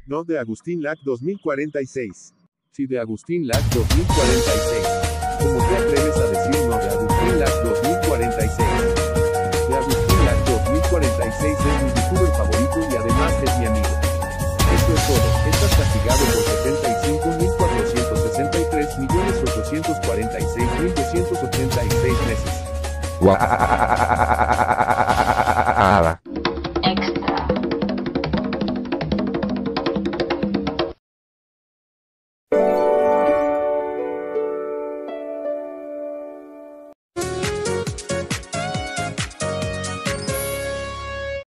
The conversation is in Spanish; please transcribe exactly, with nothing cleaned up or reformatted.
No de Agustín Lac dos mil cuarenta y seis. Sí, de Agustín Lac dos mil cuarenta y seis. ¿Cómo te atreves a decir no de Agustín Lac dos mil cuarenta y seis? De Agustín Lac dos mil cuarenta y seis es mi youtuber favorito y además es mi amigo. Esto es todo. Estás castigado por setenta y cinco mil cuatrocientos sesenta y tres millones ochocientos cuarenta y seis mil doscientos ochenta y seis meses.